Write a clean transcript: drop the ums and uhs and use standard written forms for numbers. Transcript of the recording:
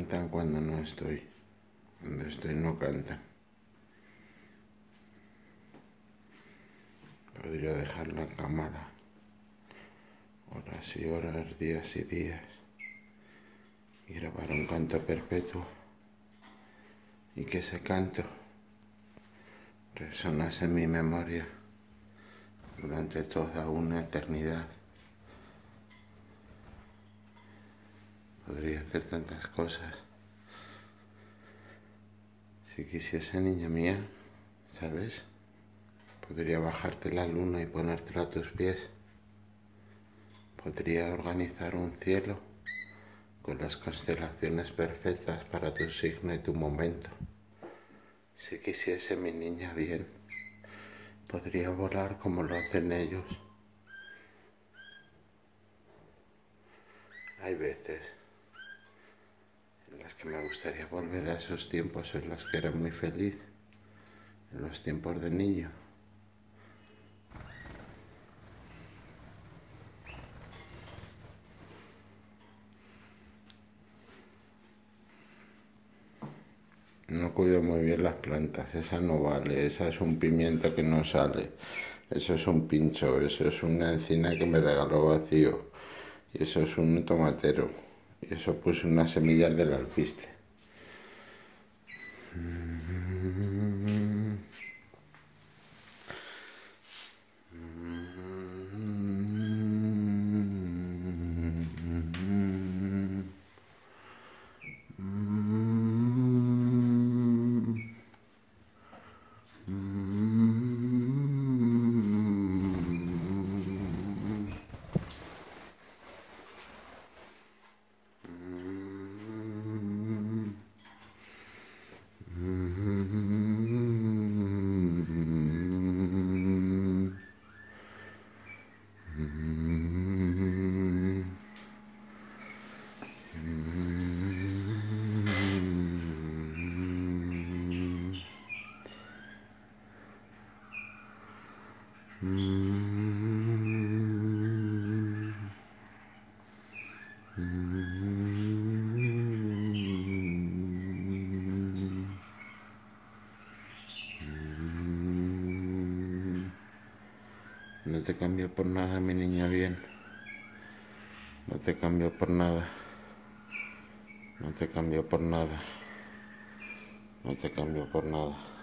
cantan cuando no estoy. Cuando estoy no cantan. Podría dejar la cámara horas y horas, días y días, y grabar un canto perpetuo, y que ese canto resonase en mi memoria durante toda una eternidad. Podría hacer tantas cosas. Si quisiese, niña mía, ¿sabes? Podría bajarte la luna y ponértela a tus pies. Podría organizar un cielo con las constelaciones perfectas para tu signo y tu momento. Si quisiese, mi niña, bien, podría volar como lo hacen ellos. Hay veces en las que me gustaría volver a esos tiempos en los que era muy feliz, en los tiempos de niño. No cuido muy bien las plantas, esa no vale, esa es un pimiento que no sale, eso es un pincho, eso es una encina que me regaló vacío, y eso es un tomatero, y eso puse unas semillas del alpiste. No te cambio por nada, mi niña bien. No te cambio por nada. No te cambio por nada. No te cambio por nada.